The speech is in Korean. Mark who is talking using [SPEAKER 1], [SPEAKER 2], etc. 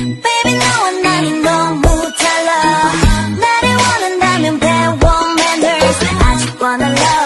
[SPEAKER 1] Baby 너와 나는 너무 달라 나를 원한다면 배워 manners I just wanna love